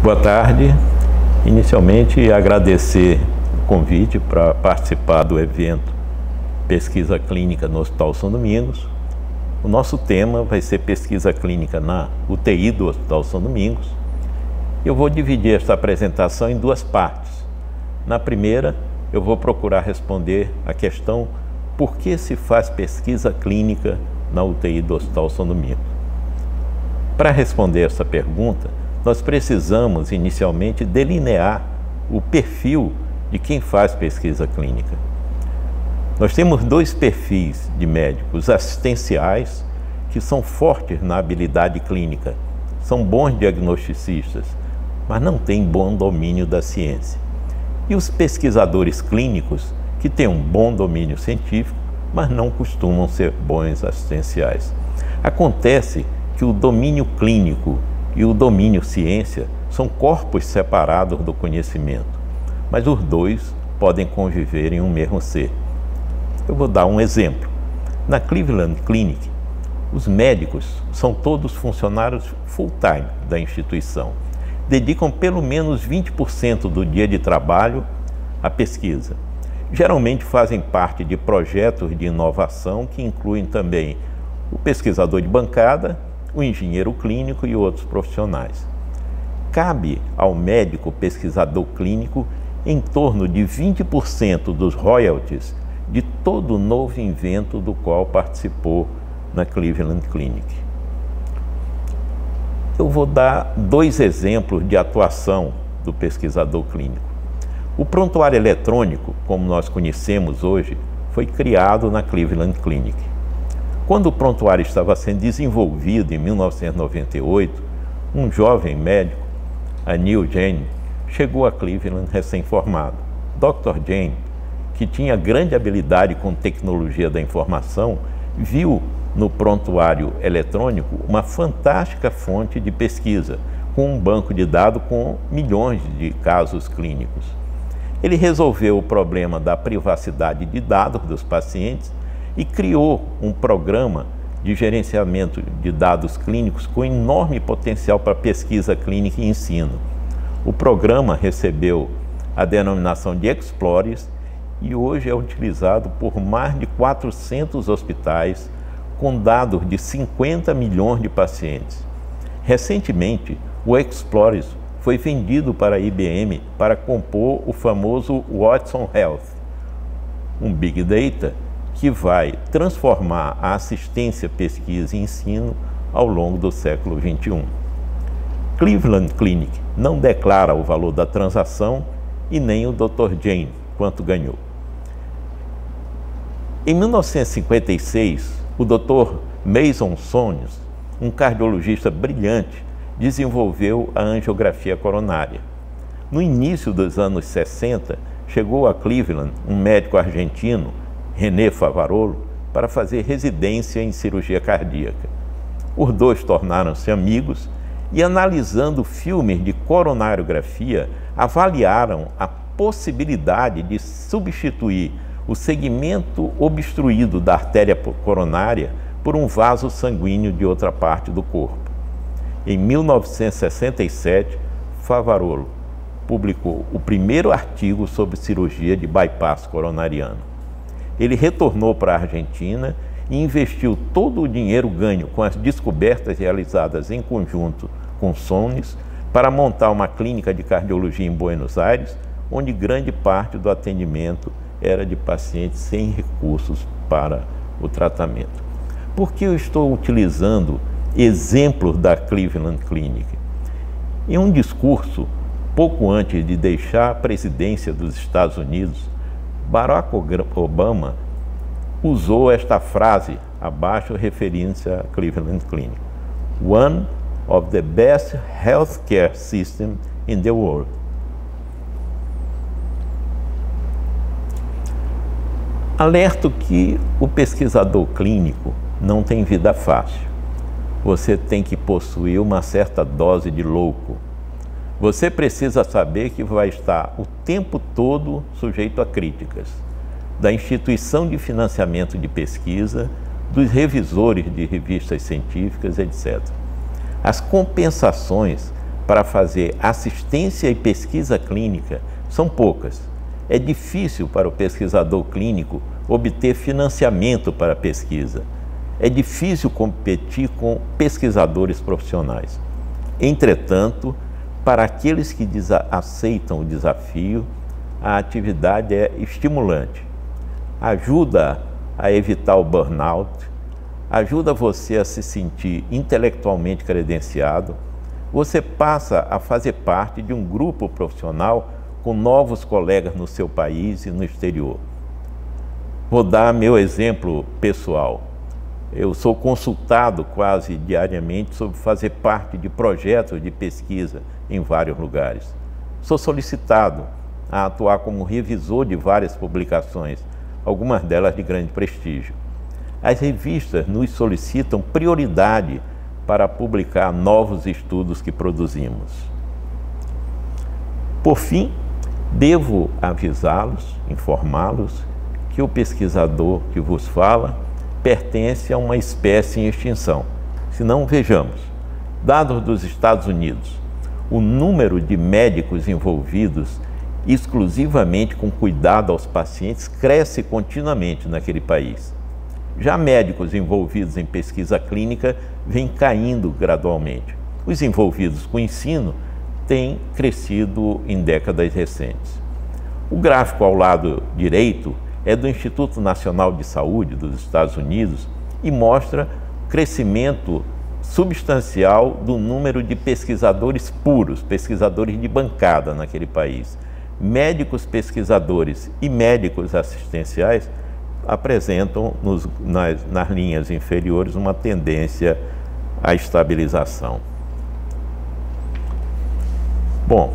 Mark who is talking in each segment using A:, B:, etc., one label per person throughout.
A: Boa tarde. Inicialmente, agradecer o convite para participar do evento Pesquisa Clínica no Hospital São Domingos. O nosso tema vai ser pesquisa clínica na UTI do Hospital São Domingos. Eu vou dividir esta apresentação em duas partes. Na primeira, eu vou procurar responder a questão por que se faz pesquisa clínica na UTI do Hospital São Domingos. Para responder essa pergunta, nós precisamos inicialmente delinear o perfil de quem faz pesquisa clínica. Nós temos dois perfis de médicos assistenciais que são fortes na habilidade clínica, são bons diagnosticistas, mas não têm bom domínio da ciência. E os pesquisadores clínicos que têm um bom domínio científico, mas não costumam ser bons assistenciais. Acontece que o domínio clínico e o domínio ciência são corpos separados do conhecimento, mas os dois podem conviver em um mesmo ser. Eu vou dar um exemplo. Na Cleveland Clinic, os médicos são todos funcionários full-time da instituição. Dedicam pelo menos 20% do dia de trabalho à pesquisa. Geralmente fazem parte de projetos de inovação que incluem também o pesquisador de bancada, o engenheiro clínico e outros profissionais. Cabe ao médico pesquisador clínico em torno de 20% dos royalties de todo novo invento do qual participou na Cleveland Clinic. Eu vou dar dois exemplos de atuação do pesquisador clínico. O prontuário eletrônico, como nós conhecemos hoje, foi criado na Cleveland Clinic. Quando o prontuário estava sendo desenvolvido em 1998, um jovem médico, Neil Jane, chegou a Cleveland recém-formado. Dr. Jane, que tinha grande habilidade com tecnologia da informação, viu no prontuário eletrônico uma fantástica fonte de pesquisa, com um banco de dados com milhões de casos clínicos. Ele resolveu o problema da privacidade de dados dos pacientes e criou um programa de gerenciamento de dados clínicos com enorme potencial para pesquisa clínica e ensino. O programa recebeu a denominação de Explores e hoje é utilizado por mais de 400 hospitais com dados de 50 milhões de pacientes. Recentemente, o Explores foi vendido para a IBM para compor o famoso Watson Health, um Big Data que vai transformar a assistência, pesquisa e ensino ao longo do século XXI. Cleveland Clinic não declara o valor da transação e nem o Dr. Jane quanto ganhou. Em 1956, o Dr. Mason Sones, um cardiologista brilhante, desenvolveu a angiografia coronária. No início dos anos 60, chegou a Cleveland um médico argentino, René Favarolo, para fazer residência em cirurgia cardíaca. Os dois tornaram-se amigos e, analisando filmes de coronariografia, avaliaram a possibilidade de substituir o segmento obstruído da artéria coronária por um vaso sanguíneo de outra parte do corpo. Em 1967, Favarolo publicou o primeiro artigo sobre cirurgia de bypass coronariano. Ele retornou para a Argentina e investiu todo o dinheiro ganho com as descobertas realizadas em conjunto com Sones para montar uma clínica de cardiologia em Buenos Aires, onde grande parte do atendimento era de pacientes sem recursos para o tratamento. Por que eu estou utilizando exemplos da Cleveland Clinic? Em um discurso, pouco antes de deixar a presidência dos Estados Unidos, Barack Obama usou esta frase abaixo referindo-se à Cleveland Clinic: "One of the best healthcare systems in the world." Alerto que o pesquisador clínico não tem vida fácil. Você tem que possuir uma certa dose de louco. Você precisa saber que vai estar o tempo todo sujeito a críticas da instituição de financiamento de pesquisa, dos revisores de revistas científicas, etc. As compensações para fazer assistência e pesquisa clínica são poucas. É difícil para o pesquisador clínico obter financiamento para a pesquisa. É difícil competir com pesquisadores profissionais. Entretanto, para aqueles que aceitam o desafio, a atividade é estimulante. Ajuda a evitar o burnout, ajuda você a se sentir intelectualmente credenciado, você passa a fazer parte de um grupo profissional com novos colegas no seu país e no exterior. Vou dar meu exemplo pessoal. Eu sou consultado quase diariamente sobre fazer parte de projetos de pesquisa em vários lugares. Sou solicitado a atuar como revisor de várias publicações, algumas delas de grande prestígio. As revistas nos solicitam prioridade para publicar novos estudos que produzimos. Por fim, devo avisá-los, informá-los, que o pesquisador que vos fala pertence a uma espécie em extinção. Se não, vejamos, dados dos Estados Unidos, o número de médicos envolvidos exclusivamente com cuidado aos pacientes cresce continuamente naquele país. Já médicos envolvidos em pesquisa clínica vêm caindo gradualmente. Os envolvidos com ensino têm crescido em décadas recentes. O gráfico ao lado direito é do Instituto Nacional de Saúde dos Estados Unidos e mostra crescimento substancial do número de pesquisadores puros, pesquisadores de bancada naquele país. Médicos pesquisadores e médicos assistenciais apresentam nas linhas inferiores uma tendência à estabilização. Bom,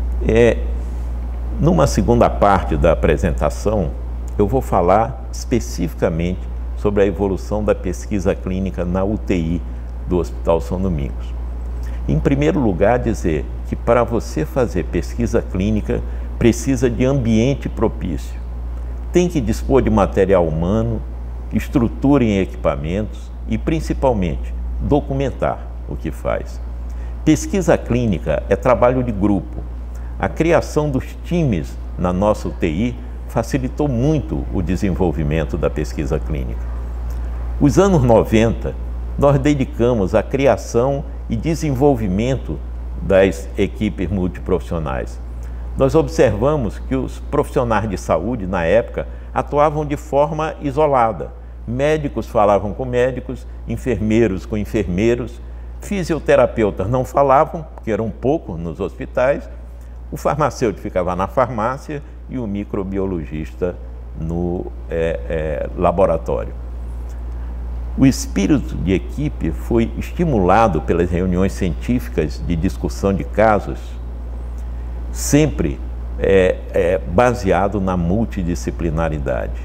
A: numa segunda parte da apresentação, eu vou falar especificamente sobre a evolução da pesquisa clínica na UTI do Hospital São Domingos. Em primeiro lugar, dizer que para você fazer pesquisa clínica precisa de ambiente propício. Tem que dispor de material humano, estrutura em equipamentos e, principalmente, documentar o que faz. Pesquisa clínica é trabalho de grupo. A criação dos times na nossa UTI facilitou muito o desenvolvimento da pesquisa clínica. Os anos 90, nós dedicamos à criação e desenvolvimento das equipes multiprofissionais. Nós observamos que os profissionais de saúde, na época, atuavam de forma isolada. Médicos falavam com médicos, enfermeiros com enfermeiros, fisioterapeutas não falavam, porque eram poucos nos hospitais, o farmacêutico ficava na farmácia e o microbiologista no laboratório. O espírito de equipe foi estimulado pelas reuniões científicas de discussão de casos, sempre baseado na multidisciplinaridade.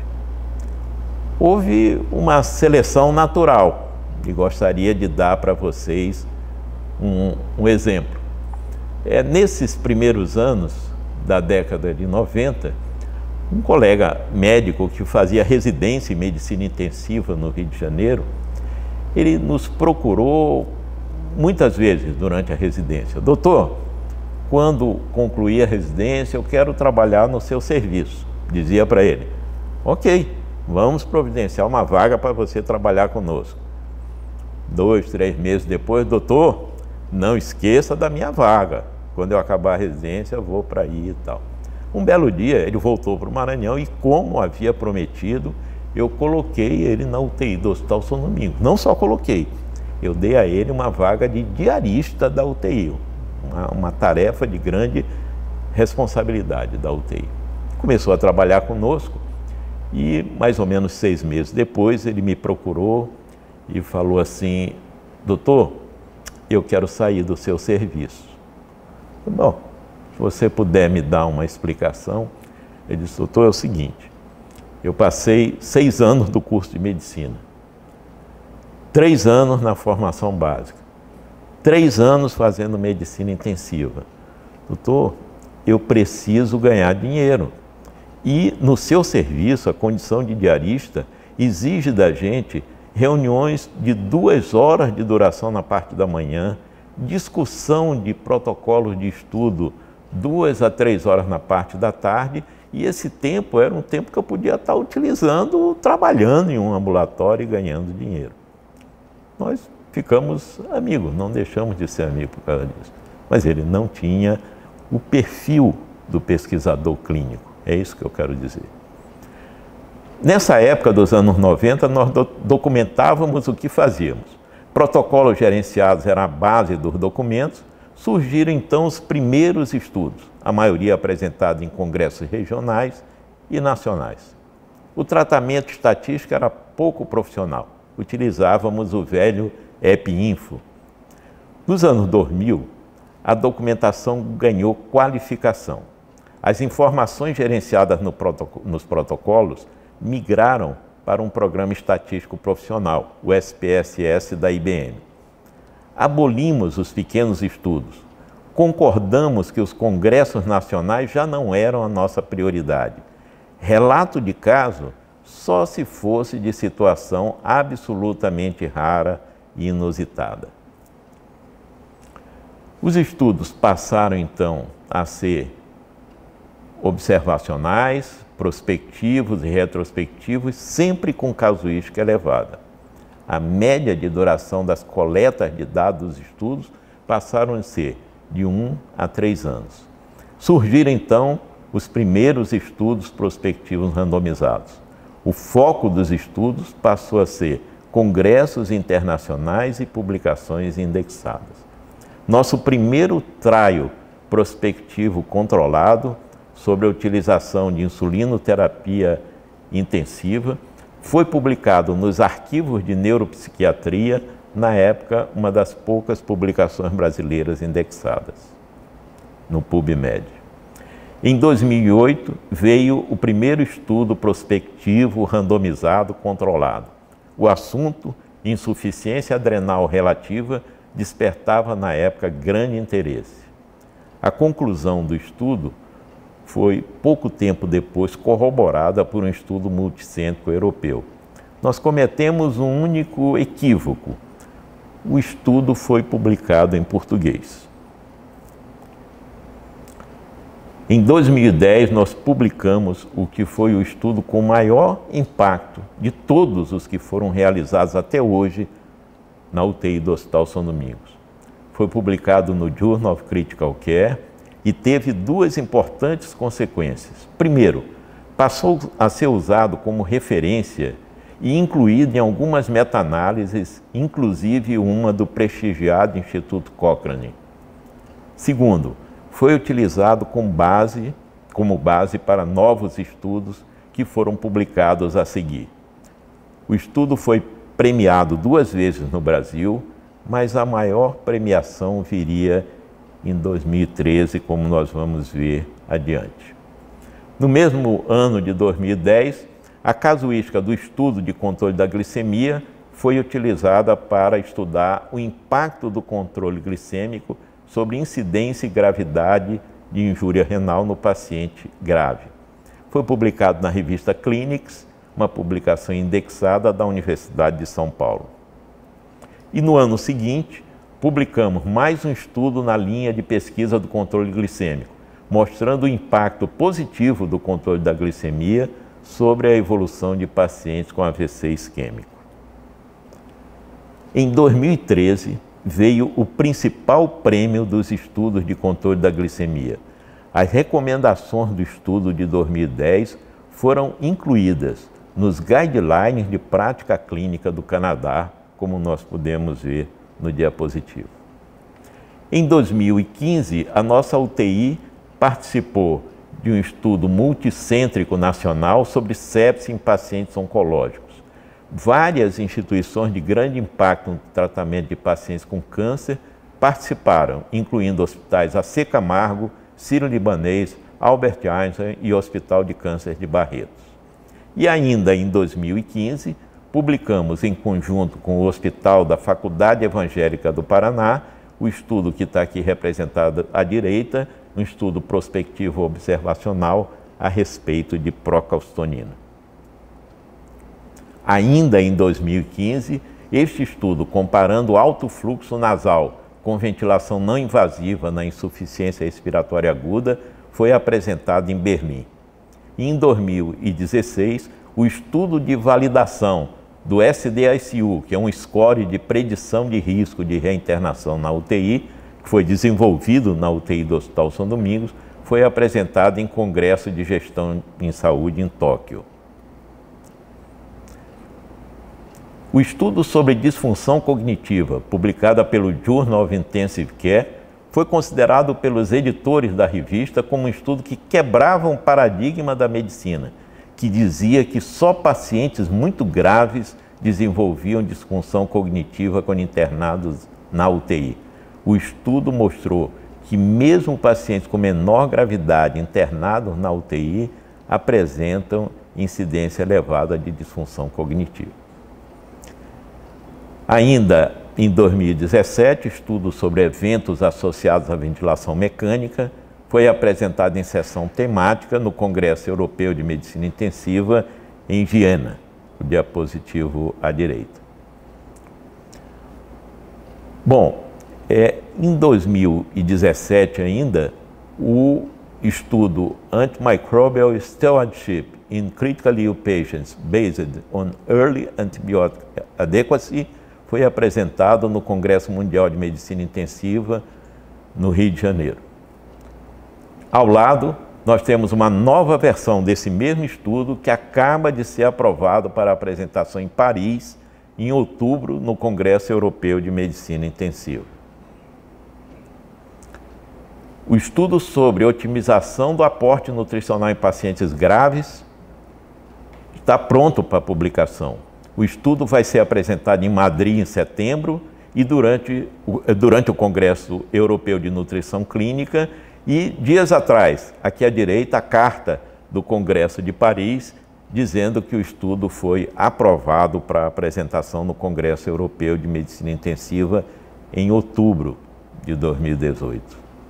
A: Houve uma seleção natural, e gostaria de dar para vocês um exemplo. Nesses primeiros anos da década de 90, um colega médico que fazia residência em medicina intensiva no Rio de Janeiro, ele nos procurou muitas vezes durante a residência. Doutor, quando concluir a residência, eu quero trabalhar no seu serviço. Dizia para ele, ok, vamos providenciar uma vaga para você trabalhar conosco. 2, 3 meses depois, doutor, não esqueça da minha vaga. Quando eu acabar a residência, eu vou para aí e tal. Um belo dia, ele voltou para o Maranhão e, como havia prometido, eu coloquei ele na UTI do Hospital São Domingos. Não só coloquei, eu dei a ele uma vaga de diarista da UTI, uma tarefa de grande responsabilidade da UTI. Começou a trabalhar conosco e, mais ou menos 6 meses depois, ele me procurou e falou assim, doutor, eu quero sair do seu serviço. Bom, se você puder me dar uma explicação. Ele disse, doutor, é o seguinte, eu passei 6 anos do curso de medicina, 3 anos na formação básica, 3 anos fazendo medicina intensiva. Doutor, eu preciso ganhar dinheiro. E no seu serviço, a condição de diarista exige da gente reuniões de 2 horas de duração na parte da manhã, discussão de protocolos de estudo 2 a 3 horas na parte da tarde, e esse tempo era um tempo que eu podia estar utilizando, trabalhando em um ambulatório e ganhando dinheiro. Nós ficamos amigos, não deixamos de ser amigos por causa disso. Mas ele não tinha o perfil do pesquisador clínico, é isso que eu quero dizer. Nessa época dos anos 90, nós documentávamos o que fazíamos. Protocolos gerenciados eram a base dos documentos. Surgiram então os primeiros estudos, a maioria apresentados em congressos regionais e nacionais. O tratamento estatístico era pouco profissional. Utilizávamos o velho EpiInfo. Nos anos 2000, a documentação ganhou qualificação. As informações gerenciadas nos protocolos migraram para um programa estatístico profissional, o SPSS da IBM. Abolimos os pequenos estudos. Concordamos que os congressos nacionais já não eram a nossa prioridade. Relato de caso só se fosse de situação absolutamente rara e inusitada. Os estudos passaram então a ser observacionais, prospectivos e retrospectivos, sempre com casuística elevada. A média de duração das coletas de dados dos estudos passaram a ser de 1 a 3 anos. Surgiram então os primeiros estudos prospectivos randomizados. O foco dos estudos passou a ser congressos internacionais e publicações indexadas. Nosso primeiro trial prospectivo controlado sobre a utilização de insulinoterapia intensiva foi publicado nos arquivos de neuropsiquiatria, na época, uma das poucas publicações brasileiras indexadas, no PubMed. Em 2008, veio o primeiro estudo prospectivo randomizado controlado. O assunto, insuficiência adrenal relativa, despertava na época grande interesse. A conclusão do estudo foi pouco tempo depois corroborada por um estudo multicêntrico europeu. Nós cometemos um único equívoco. O estudo foi publicado em português. Em 2010, nós publicamos o que foi o estudo com maior impacto de todos os que foram realizados até hoje na UTI do Hospital São Domingos. Foi publicado no Journal of Critical Care e teve 2 importantes consequências. Primeiro, passou a ser usado como referência e incluído em algumas meta-análises, inclusive uma do prestigiado Instituto Cochrane. Segundo, foi utilizado como base para novos estudos que foram publicados a seguir. O estudo foi premiado 2 vezes no Brasil, mas a maior premiação viria em 2013, como nós vamos ver adiante. No mesmo ano de 2010, a casuística do estudo de controle da glicemia foi utilizada para estudar o impacto do controle glicêmico sobre incidência e gravidade de injúria renal no paciente grave. Foi publicado na revista Clinics, uma publicação indexada da Universidade de São Paulo. E no ano seguinte, publicamos mais um estudo na linha de pesquisa do controle glicêmico, mostrando o impacto positivo do controle da glicemia sobre a evolução de pacientes com AVC isquêmico. Em 2013, veio o principal prêmio dos estudos de controle da glicemia. As recomendações do estudo de 2010 foram incluídas nos guidelines de prática clínica do Canadá, como nós podemos ver no diapositivo. Em 2015, a nossa UTI participou de um estudo multicêntrico nacional sobre sepse em pacientes oncológicos. Várias instituições de grande impacto no tratamento de pacientes com câncer participaram, incluindo hospitais AC Camargo, Sírio-Libanês, Albert Einstein e Hospital de Câncer de Barretos. E ainda em 2015, publicamos em conjunto com o Hospital da Faculdade Evangélica do Paraná, o estudo que está aqui representado à direita, um estudo prospectivo observacional a respeito de procalcitonina. Ainda em 2015, este estudo comparando alto fluxo nasal com ventilação não invasiva na insuficiência respiratória aguda foi apresentado em Berlim. E em 2016, o estudo de validação do SDICU, que é um score de predição de risco de reinternação na UTI, que foi desenvolvido na UTI do Hospital São Domingos, foi apresentado em Congresso de Gestão em Saúde em Tóquio. O estudo sobre disfunção cognitiva, publicado pelo Journal of Intensive Care, foi considerado pelos editores da revista como um estudo que quebrava um paradigma da medicina, que dizia que só pacientes muito graves desenvolviam disfunção cognitiva quando internados na UTI. O estudo mostrou que mesmo pacientes com menor gravidade internados na UTI apresentam incidência elevada de disfunção cognitiva. Ainda em 2017, estudo sobre eventos associados à ventilação mecânica foi apresentado em sessão temática no Congresso Europeu de Medicina Intensiva em Viena, o diapositivo à direita. Bom, em 2017 ainda, o estudo Antimicrobial Stewardship in Critically Ill Patients Based on Early Antibiotic Adequacy foi apresentado no Congresso Mundial de Medicina Intensiva no Rio de Janeiro. Ao lado, nós temos uma nova versão desse mesmo estudo que acaba de ser aprovado para apresentação em Paris, em outubro, no Congresso Europeu de Medicina Intensiva. O estudo sobre otimização do aporte nutricional em pacientes graves está pronto para publicação. O estudo vai ser apresentado em Madrid em setembro e durante o Congresso Europeu de Nutrição Clínica e dias atrás, aqui à direita, a carta do Congresso de Paris dizendo que o estudo foi aprovado para apresentação no Congresso Europeu de Medicina Intensiva em outubro de 2018.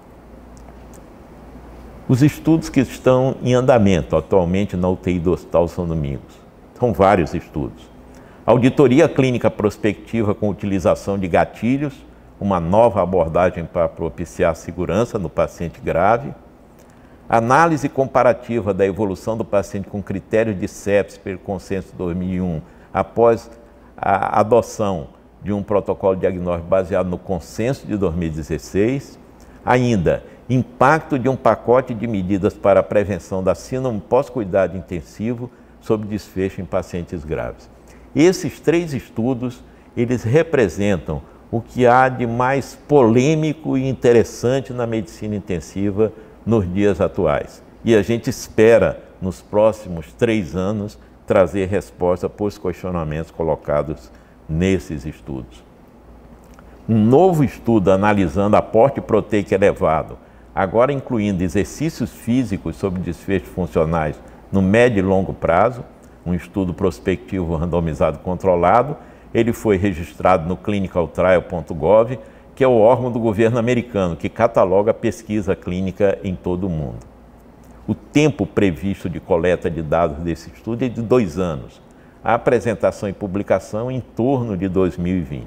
A: Os estudos que estão em andamento atualmente na UTI do Hospital São Domingos, são vários estudos. Auditoria clínica prospectiva com utilização de gatilhos, uma nova abordagem para propiciar segurança no paciente grave. Análise comparativa da evolução do paciente com critérios de sepsis pelo Consenso 2001, após a adoção de um protocolo diagnóstico baseado no Consenso de 2016. Ainda, impacto de um pacote de medidas para a prevenção da síndrome pós-cuidado intensivo sobre desfecho em pacientes graves. Esses três estudos, eles representam o que há de mais polêmico e interessante na medicina intensiva nos dias atuais. E a gente espera, nos próximos 3 anos, trazer resposta para os questionamentos colocados nesses estudos. Um novo estudo analisando aporte proteico elevado, agora incluindo exercícios físicos sobre desfechos funcionais no médio e longo prazo, um estudo prospectivo randomizado controlado, ele foi registrado no clinicaltrial.gov, que é o órgão do governo americano que cataloga a pesquisa clínica em todo o mundo. O tempo previsto de coleta de dados desse estudo é de 2 anos. A apresentação e publicação em torno de 2020.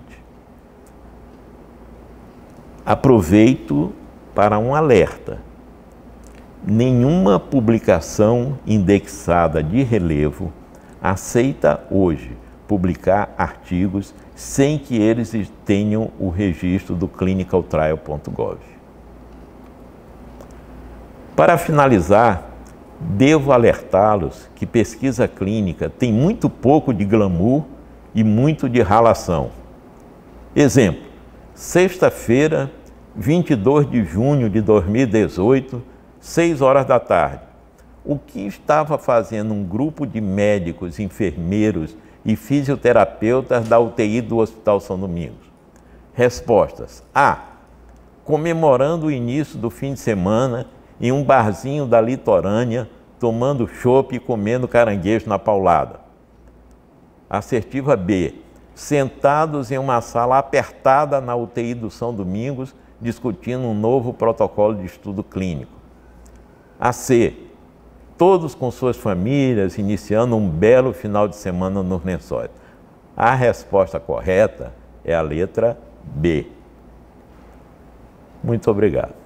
A: Aproveito para um alerta. Nenhuma publicação indexada de relevo aceita hoje publicar artigos sem que eles tenham o registro do clinicaltrial.gov. Para finalizar, devo alertá-los que pesquisa clínica tem muito pouco de glamour e muito de ralação. Exemplo, sexta-feira, 22 de junho de 2018, 6 horas da tarde. O que estava fazendo um grupo de médicos, enfermeiros e fisioterapeutas da UTI do Hospital São Domingos? Respostas: A. Comemorando o início do fim de semana em um barzinho da litorânea, tomando chopp e comendo caranguejo na paulada. Assertiva B. Sentados em uma sala apertada na UTI do São Domingos, discutindo um novo protocolo de estudo clínico. A C. Todos com suas famílias, iniciando um belo final de semana nos Lençóis. A resposta correta é a letra B. Muito obrigado.